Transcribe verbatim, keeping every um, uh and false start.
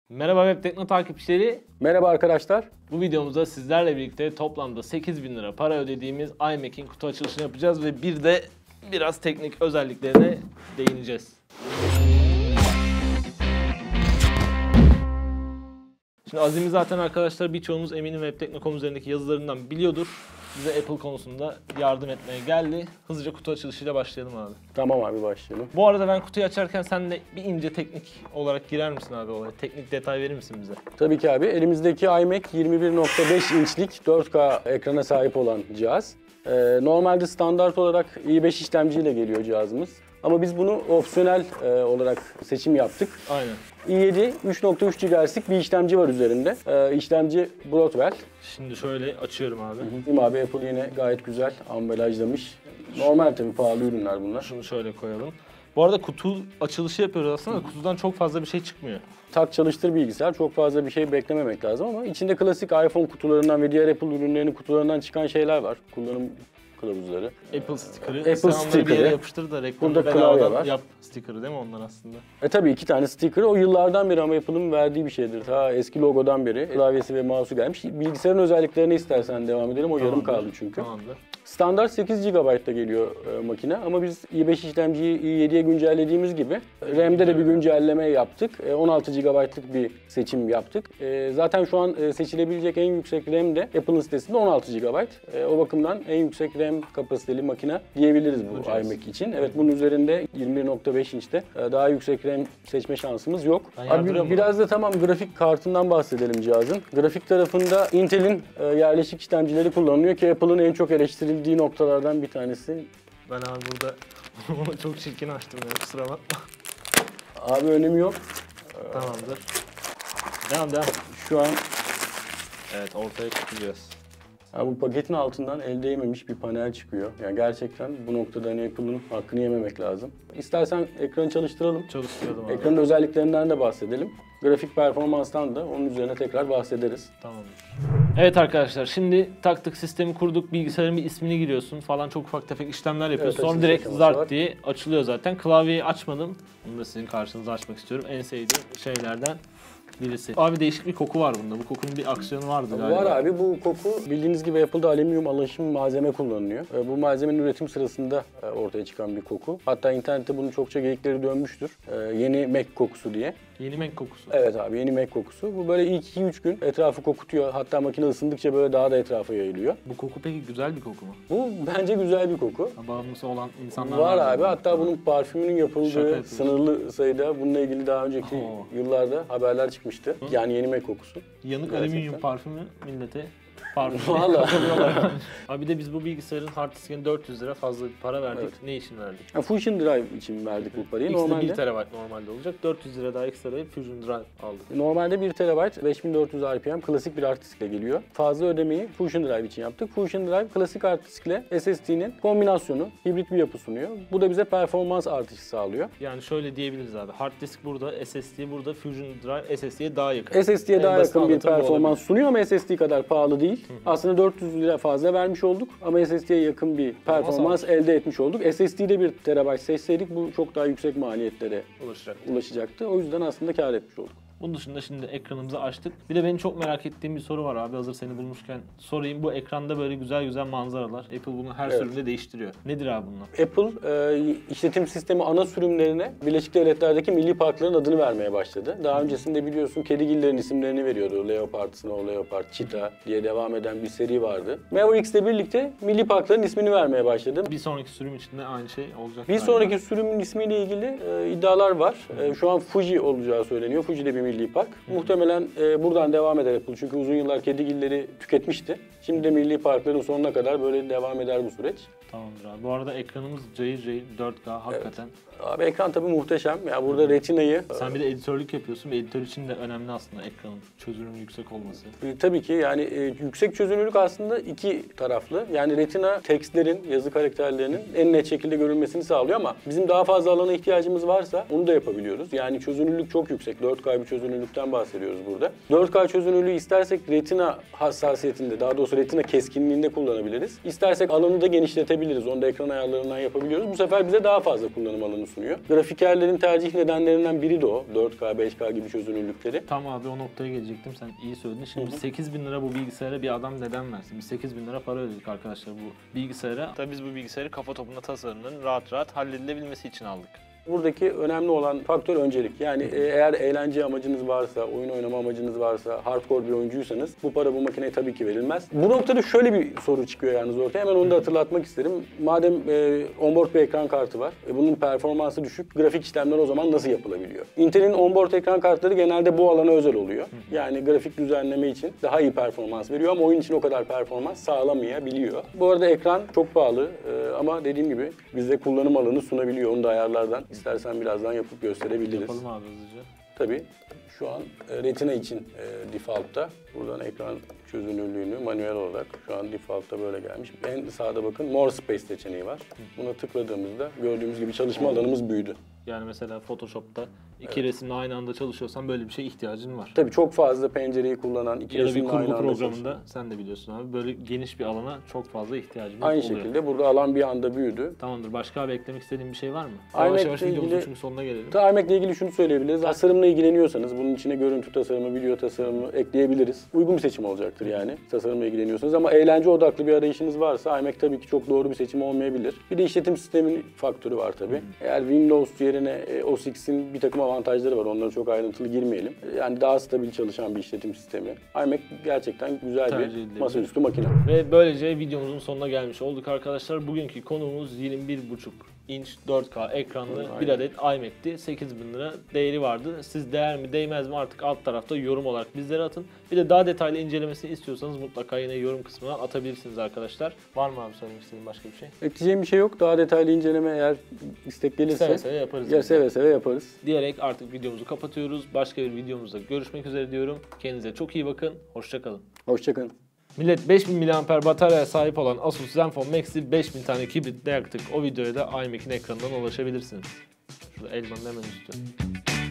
Merhaba Web Tekno takipçileri. Merhaba arkadaşlar. Bu videomuzda sizlerle birlikte toplamda sekiz bin lira para ödediğimiz iMac'in kutu açılışını yapacağız ve bir de biraz teknik özelliklerine değineceğiz. Şimdi Azim'i zaten arkadaşlar birçoğunuz eminim web tekno nokta com üzerindeki yazılarından biliyordur. Bize Apple konusunda yardım etmeye geldi. Hızlıca kutu açılışıyla başlayalım abi. Tamam abi, başlayalım. Bu arada ben kutuyu açarken sen de bir ince teknik olarak girer misin abi olaya? Teknik detay verir misin bize? Tabii ki abi. Elimizdeki iMac yirmi bir nokta beş inçlik dört K ekrana sahip olan cihaz. Ee, normalde standart olarak i beş işlemciyle geliyor cihazımız. Ama biz bunu opsiyonel e, olarak seçim yaptık. Aynen. i yedi üç nokta üç gigahertz'lik bir işlemci var üzerinde. Ee, işlemci Broadwell. Şimdi şöyle açıyorum abi. Değil mi abi? Apple yine gayet güzel ambalajlamış. Normal tabii, pahalı ürünler bunlar. Şunu şöyle koyalım. Bu arada kutu açılışı yapıyoruz aslında. Kutudan çok fazla bir şey çıkmıyor. Tak çalıştır bilgisayar, çok fazla bir şey beklememek lazım ama içinde klasik iPhone kutularından ve diğer Apple ürünlerinin kutularından çıkan şeyler var. Kullanım kılavuzları. Apple sticker'ı. Apple Sen onları sticker'ı. bir yere yapıştır da reklamda Burada klavye bedavadan var. yap sticker'ı değil mi onlar aslında? E tabii iki tane sticker. O yıllardan beri ama Apple'ın verdiği bir şeydir. Ta eski logodan beri klavyesi ve mouse'u gelmiş. Bilgisayarın özelliklerine istersen devam edelim. O Tamamdır. yarım kaldı çünkü. Tamamdır. Standart sekiz gigabayt'ta geliyor e, makine ama biz i beş işlemciyi i yediye güncellediğimiz gibi RAM'de de bir güncelleme yaptık. E, on altı gigabayt'lık bir seçim yaptık. E, zaten şu an e, seçilebilecek en yüksek RAM de Apple'ın sitesinde on altı gigabayt. E, o bakımdan en yüksek RAM kapasiteli makine diyebiliriz bu Hocam. iMac için. Evet, bunun üzerinde yirmi bir nokta beş inçte e, daha yüksek RAM seçme şansımız yok. Ben Abi, yardırıyorum biraz da tamam grafik kartından bahsedelim cihazın. Grafik tarafında Intel'in e, yerleşik işlemcileri kullanılıyor ki Apple'ın en çok eleştirildiği noktalardan bir tanesi. Ben abi burada onu çok çirkin açtım ya, kusura bakma. Abi önemi yok. Tamamdır. Devam devam. Şu an Evet, ortaya çıkacağız. ya bu paketin altından el değmemiş bir panel çıkıyor. Yani gerçekten bu noktada hani Apple'ın hakkını yememek lazım. İstersen ekranı çalıştıralım. Çalıştıralım abi. Ekranın özelliklerinden de bahsedelim. Grafik performanstan da onun üzerine tekrar bahsederiz. Tamamdır. Evet arkadaşlar, şimdi taktık, sistemi kurduk, bilgisayarın bir ismini giriyorsun falan, çok ufak tefek işlemler yapıyorsun. Evet, Sonra açılış direkt aşaması zart var. diye açılıyor zaten. Klavyeyi açmadım. Bunu da sizin karşınıza açmak istiyorum. En sevdiğim şeylerden birisi. Abi değişik bir koku var bunda. Bu kokunun bir aksiyonu vardı galiba. Var abi, bu koku bildiğiniz gibi Apple'da alüminyum alaşım malzeme kullanılıyor. E, Bu malzemenin üretim sırasında e, ortaya çıkan bir koku. Hatta internette bunun çokça geyikleri dönmüştür. E, Yeni Mac kokusu diye. Yeni Mac kokusu. Evet abi, yeni Mac kokusu. Bu böyle ilk iki üç gün etrafı kokutuyor. Hatta makine ısındıkça böyle daha da etrafa yayılıyor. Bu koku peki güzel bir koku mu? Bu bence güzel bir koku. Bağımlısı olan insanlar Var var. abi. Hatta bunun parfümünün Şaka yapıldığı yapıyorsun. sınırlı sayıda bununla ilgili daha önceki Oo. yıllarda haberler çıkmıştı. Yani yeni Mac kokusu. Yanık Gerçekten. alüminyum parfümü millete parfüm. Vallahi. Abi bir de biz bu bilgisayarın hard diskine dört yüz lira fazla bir para verdik. Evet. Ne için verdik? Yani Fusion Drive için verdik bu parayı. İkisi de Normalde bir terabayt normalde olacak. dört yüz lira daha ekstra verip Fusion Drive aldık. Normalde bir terabayt beş bin dört yüz R P M klasik bir hard diskle geliyor. Fazla ödemeyi Fusion Drive için yaptık. Fusion Drive klasik hard diskle S S D'nin kombinasyonu, hibrit bir yapı sunuyor. Bu da bize performans artışı sağlıyor. Yani şöyle diyebiliriz abi. Hard disk burada, S S D burada, Fusion Drive S S D'ye daha yakın. S S D'ye En daha basit yakın bir anlatım bu performans olabilir. sunuyor ama S S D kadar pahalı değil. Aslında dört yüz lira fazla vermiş olduk ama S S D'ye yakın bir performans elde etmiş olduk. S S D'de bir terabayt seçseydik bu çok daha yüksek maliyetlere Ulaşacak. ulaşacaktı. O yüzden aslında kâr etmiş olduk. Bunun dışında şimdi ekranımızı açtık. Bir de benim çok merak ettiğim bir soru var abi. Hazır seni bulmuşken sorayım. Bu ekranda böyle güzel güzel manzaralar. Apple bunu her Evet. sürümde değiştiriyor. Nedir abi bunlar? Apple e, işletim sistemi ana sürümlerine Birleşik Devletler'deki milli parkların adını vermeye başladı. Daha öncesinde biliyorsun kedigillerin isimlerini veriyordu. Leopard, Snow Leopard, Cheetah diye devam eden bir seri vardı. Mavericks'le birlikte milli parkların ismini vermeye başladı. Bir sonraki sürüm için de aynı şey olacak. Bir galiba. sonraki sürümün ismiyle ilgili e, iddialar var. E, şu an Fuji olacağı söyleniyor. Fuji de bir milli park. Muhtemelen e, buradan devam eder Apple. Çünkü uzun yıllar kedigilleri tüketmişti. Şimdi de milli parkların sonuna kadar böyle devam eder bu süreç. Tamamdır abi. Bu arada ekranımız cayır cayır dört K hakikaten. Abi ekran tabii muhteşem. Ya burada Retina'yı Sen bir de editörlük yapıyorsun ve editör için de önemli aslında ekranın çözünürlüğünün yüksek olması. E, tabii ki yani e, yüksek çözünürlük aslında iki taraflı. Yani Retina tekstlerin, yazı karakterlerinin en net şekilde görülmesini sağlıyor ama bizim daha fazla alana ihtiyacımız varsa onu da yapabiliyoruz. Yani çözünürlük çok yüksek. dört K bir çözünürlükten bahsediyoruz burada. dört K çözünürlüğü istersek Retina hassasiyetinde, daha doğrusu Retina keskinliğinde kullanabiliriz. İstersek alanı da genişletebiliriz. Onu da ekran ayarlarından yapabiliyoruz. Bu sefer bize daha fazla kullanım alanı sunuyor. Grafikerlerin tercih nedenlerinden biri de o. dört K, beş K gibi çözünürlükleri. Tam abi o noktaya gelecektim. Sen iyi söyledin. Şimdi sekiz bin lira bu bilgisayara bir adam neden versin? Biz sekiz bin lira para ödedik arkadaşlar bu bilgisayara. Tabii biz bu bilgisayarı kafa topunda tasarımının rahat rahat halledilebilmesi için aldık. Buradaki önemli olan faktör öncelik. Yani e, eğer eğlence amacınız varsa, oyun oynama amacınız varsa, hardcore bir oyuncuysanız bu para bu makineye tabii ki verilmez. Bu noktada şöyle bir soru çıkıyor yalnız ortaya. Hemen onu da hatırlatmak isterim. Madem e, onboard bir ekran kartı var, e, bunun performansı düşük, grafik işlemler o zaman nasıl yapılabiliyor? Intel'in onboard ekran kartları genelde bu alana özel oluyor. Yani grafik düzenleme için daha iyi performans veriyor ama oyun için o kadar performans sağlamayabiliyor. Bu arada ekran çok pahalı e, ama dediğim gibi bize kullanım alanı sunabiliyor. Onu da ayarlardan İstersen birazdan yapıp gösterebiliriz. Yapalım abi hızlıca. Tabii şu an e, Retina için e, default'ta. Buradan ekran çözünürlüğünü manuel olarak şu an default'ta böyle gelmiş. En sağda bakın More Space seçeneği var. Buna tıkladığımızda gördüğümüz gibi çalışma alanımız büyüdü. Yani mesela Photoshop'ta iki evet. resimle aynı anda çalışıyorsan böyle bir şeye ihtiyacın var. Tabii çok fazla pencereyi kullanan, iki ya resimle aynı anda Ya da bir kurgu programında çalışıyor. sen de biliyorsun abi böyle geniş bir alana çok fazla ihtiyacımız aynı oluyor. Aynı şekilde burada alan bir anda büyüdü. Tamamdır. Başka abi eklemek istediğin bir şey var mı? iMac'le Yavaş yavaş videomuzun ilgili, sonuna gelelim. iMac'le ilgili şunu söyleyebiliriz. Tasarımla ilgileniyorsanız bunun içine görüntü tasarımı, video tasarımı ekleyebiliriz. Uygun bir seçim olacaktır yani tasarımla ilgileniyorsanız ama eğlence odaklı bir arayışınız varsa iMac tabii ki çok doğru bir seçim olmayabilir. Bir de işletim sistemin faktörü var tabii. Hmm. Eğer Windows yerine O S X'in bir takım avantajları var. Onlara çok ayrıntılı girmeyelim. Yani daha stabil çalışan bir işletim sistemi. iMac gerçekten güzel tercih bir masaüstü makine. Ve böylece videomuzun sonuna gelmiş olduk arkadaşlar. Bugünkü konuğumuz yirmi bir buçuk inç dört K ekranlı bir adet iMac'ti. sekiz bin lira değeri vardı. Siz değer mi değmez mi artık alt tarafta yorum olarak bizlere atın. Bir de daha detaylı incelemesini istiyorsanız mutlaka yine yorum kısmına atabilirsiniz arkadaşlar. Var mı abi söylemek istediğin başka bir şey? Ekleyeceğim bir şey yok. Daha detaylı inceleme eğer istek gelirse seve seve yaparız. Ya seve seve yaparız. Diyerek artık videomuzu kapatıyoruz. Başka bir videomuzda görüşmek üzere diyorum. Kendinize çok iyi bakın. Hoşça kalın. Hoşça kalın. Millet beş bin miliamper bataryaya sahip olan Asus Zenfone Max'i beş bin tane kibritle yaktık. O videoya da iMac'in ekranından ulaşabilirsiniz. Şurada elmanın hemen üstü.